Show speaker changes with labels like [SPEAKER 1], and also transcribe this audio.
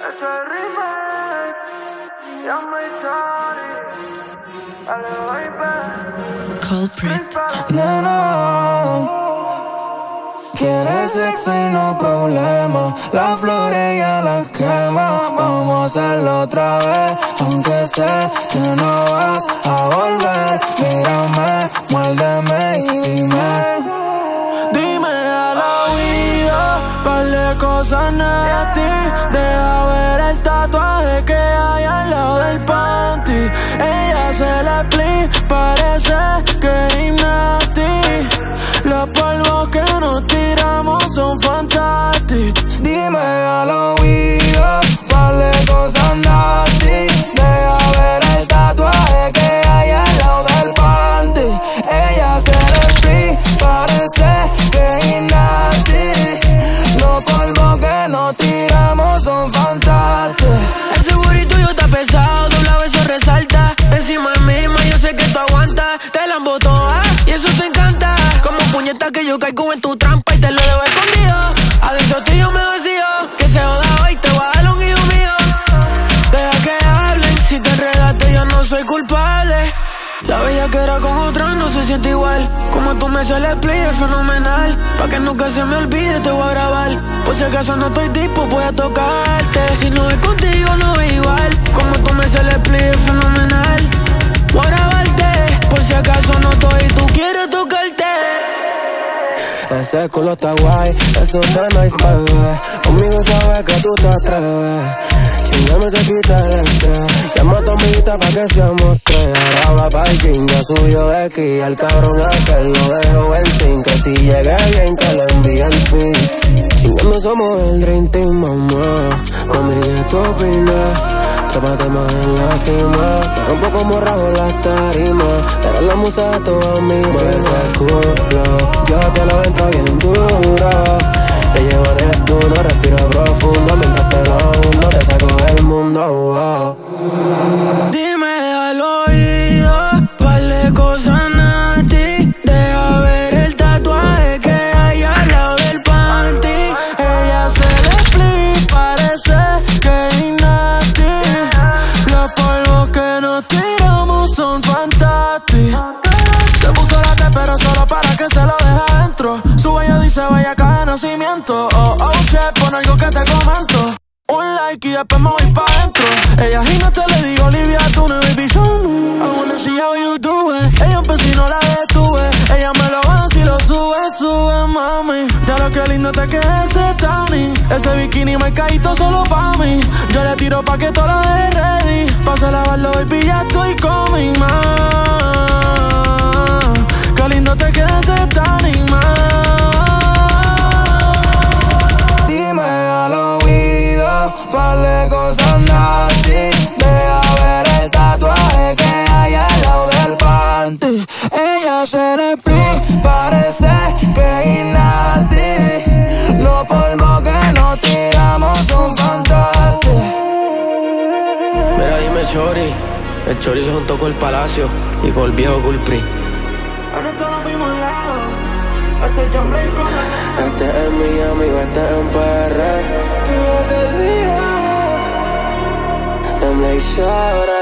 [SPEAKER 1] Culprit.
[SPEAKER 2] Nena, quieres sexo y no problema. Las flores ya las quema. Vamos a hacerlo otra vez, aunque sé que no vas a volver. Mírame, muérdeme y dime a la vida, par de cosas nasty. Deja ver el tatuaje que hay al lado del panty. Ella se la split, parece que es nasty. Los polvos que nos tiramos son fantásticos. Dime a la vida, par de cosas nasty. Deja ver el tatuaje que hay al lado del panty. Ella se la split, parece que es nasty. Los polvos que nos tiramos son fantásticos.
[SPEAKER 3] Ese booty tuyo está pesado, doblado eso resalta. Encima de mí, yo sé que tú aguantas. Te la embotoa y eso te encanta. Como puñeta que yo caigo en tu trampa y te lo dejo escondido. Adentro tuyo me vacío, que se joda hoy, te voy a dar un hijo mío. Deja que hablen, si te enredaste yo no soy culpable. La bella que era con otra no se siente igual. Como tú me haces el split es fenomenal. Pa' que nunca se me olvide te voy a grabar. Por si acaso no estoy tipo voy a tocarte. Si no es contigo no es igual. Como tú me haces el split es fenomenal. Voy a grabarte, por si acaso no estoy y tú quieres tocarte.
[SPEAKER 2] Ese culo está guay, eso está nice, bebé. Conmigo sabes que tú te atreves. Chingame te quita el estrés. Llama a tu amiguita pa' que seamos tres. Ahora va pa'l king, ya subió de aquí. Al cabrón aquel lo dejo en sin. Que si llegue bien que le envíe el pin. Chingando somos el Dream Team, mamá. Mami, ¿qué tú opinas? Trépate más en la cima. Te rompo como rajo las tarimas. Eres la musa de toda mi rima. Ese culo, yo te lo entro bien duro. Te llevo en el turno, respiro profundo. Mientras te lo hundo, te saco del mundo, wow.
[SPEAKER 3] Dime al oído, par de cosas nasty. Deja ver el tatuaje que hay al lado del panty. Ella se le split, parece que es nasty. Los polvos que nos tiramos son fantásticos. Se puso la T pero solo para que se lo deje adentro. Su bello dice vaya acá de nacimiento. Oh, oh, shit, pon algo que te comento. Un like y después me voy pa' dentro. Ella gínate, le digo Olivia, tú no baby, show me. I wanna see how you do it. Ella empezó y no la detuve. Ella me lo va si lo sube, sube, mami. Ya lo que lindo te queda ese tanning. Ese bikini marcadito solo pa' mí. Yo le tiro pa' que todo lo deje ready. Pasa a lavarlo, baby, ya estoy coming, man. Qué lindo te queda ese tanning, man.
[SPEAKER 2] Dime al oído, par de cosas nasty. Deja ver el tatuaje que hay al lado del panty. Ella se le split, parece que es nasty. Los polvos que nos tiramos son fantásticos.
[SPEAKER 4] Mira, dime Chori. El Chori se juntó con el Palacio y con el viejo Culprit.
[SPEAKER 2] Este es mi amigo, este es un PR. Them like shut up.